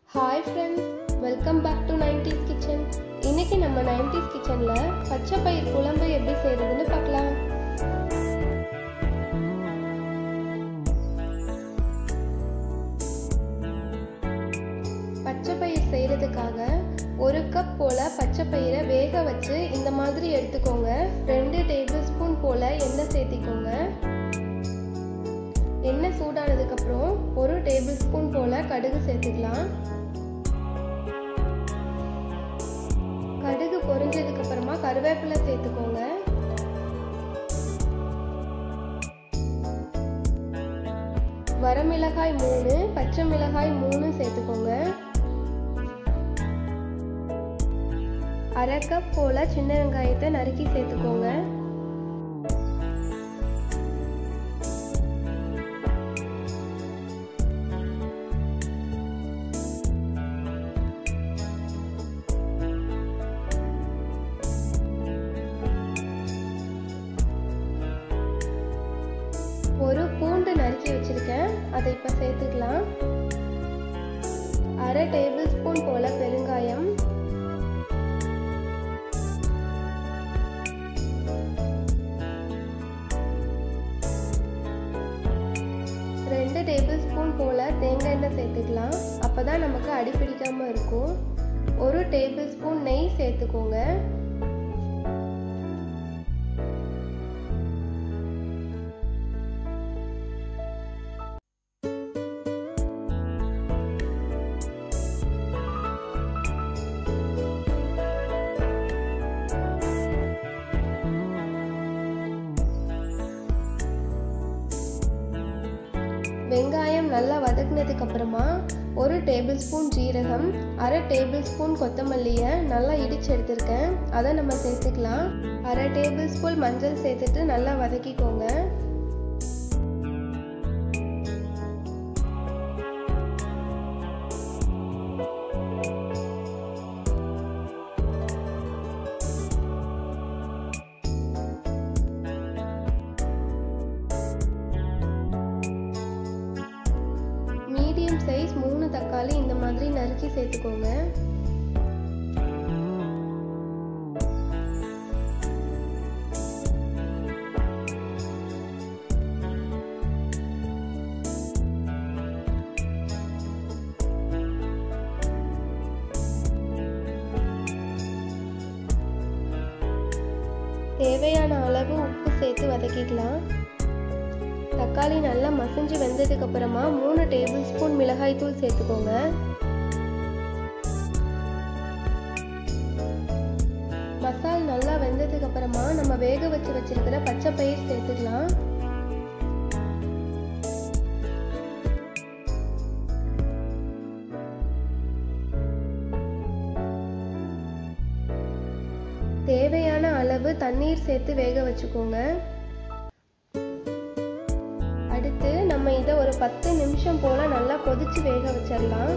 Hi friends, welcome back to 90s kitchen. இன்னைக்கு நம்ம 90s kitchenல பச்சை பயிர் குழம்பு எப்படி செய்யறதுன்னு பார்க்கலாம். பச்சை பயிர் செய்யறதுக்காக 1 கப் போல பச்சை பயிரை வேக வச்சு இந்த மாதிரி எடுத்துக்கோங்க. 2 டேபிள்ஸ்பூன் போல எண்ணெய் சேர்த்திக்கோங்க. எண்ணெய் சூடானதுக்கு அப்புறம் 1 டேபிள்ஸ்பூன் போல கடுகு சேர்த்துக்கலாம். கடுகு பொரிஞ்சதுக்கு அப்புறமா கருவேப்பிலை சேர்த்துக்கோங்க. வரமிளகாய் 3, பச்சை மிளகாய் 3 சேர்த்துக்கோங்க. 1/2 கப் போல சின்ன வெங்காயத்தை நறுக்கி சேர்த்துக்கோங்க. ஒரு பூண்டு நறுக்கி வச்சிருக்கேன், அதை இப்ப சேர்த்துக்கலாம். 1/2 டேபிள்ஸ்பூன் போல பெருங்காயம், 2 டேபிள்ஸ்பூன் போல தேங்காய் எண்ணெய் சேர்த்துக்கலாம். அப்பதான் நமக்கு அடிப்பிடிக்காம இருக்கும். 1 டேபிள்ஸ்பூன் நெய் சேர்த்துக்கோங்க. வெங்காயம் நல்லா வதக்கினதுக்கு அப்புறமா 1 டேபிள்ஸ்பூன் ஜீரகம், 1/2 டேபிள்ஸ்பூன் கொத்தமல்லியை நல்லா இடிச்சு எடுத்திருக்கேன், அதை நம்ம சேர்த்துக்கலாம். 1/2 டேபிள்ஸ்பூன் மஞ்சள் சேர்த்துட்டு நல்லா வதக்கிக்கோங்க. மீடியம் சைஸ் 3 தக்காளி இந்த மாதிரி நறுக்கி சேர்த்துக்கோங்க. தேவையான அளவு உப்பு சேர்த்து வதக்கிக்கலாம். தக்காளி நல்லா மசிஞ்சு வெந்ததுக்கு அப்புறமா 3 டேபிள்ஸ்பூன் மிளகாய் தூள் சேர்த்துக்கோங்க. மசால் நல்லா வெந்ததுக்கு அப்புறமா நம்ம வேக வச்சு வச்சிருக்கிற பச்சை பயிர் சேர்த்துக்கலாம். தேவையான அளவு தண்ணீர் சேர்த்து வேக வச்சுக்கோங்க. அடுத்து நம்ம இதை ஒரு 10 நிமிஷம் போல நல்லா கொதிச்சு வேக வச்சிடலாம்.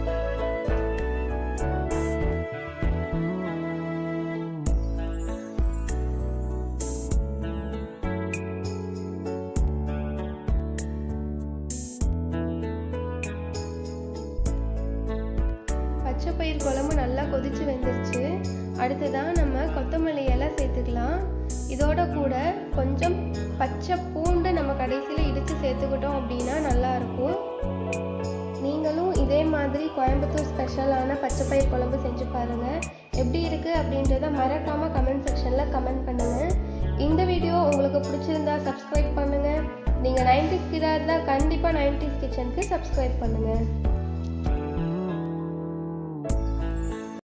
பச்சை பயிர் குழம்பு நல்லா கொதிச்சு வெந்துருச்சு. அடுத்ததான் நம்ம கொத்தமல்லி இலை சேர்த்துக்கலாம். இதோட கூட கொஞ்சம் பச்சை பூண்டு நம்ம கடைசியில் இடித்து சேர்த்துக்கிட்டோம் அப்படின்னா நல்லா இருக்கும். நீங்களும் இதே மாதிரி கோயம்புத்தூர் ஸ்பெஷலான பச்சை பயிர் குழம்பு செஞ்சு பாருங்கள். எப்படி இருக்குது அப்படின்றத மறக்காமல் கமெண்ட் செக்ஷனில் கமெண்ட் பண்ணுங்கள். இந்த வீடியோ உங்களுக்கு பிடிச்சிருந்தா சப்ஸ்கிரைப் பண்ணுங்கள். நீங்கள் 90s கிட்டா இருந்தால் கண்டிப்பாக 90s கிச்சனுக்கு சப்ஸ்கிரைப் பண்ணுங்கள்.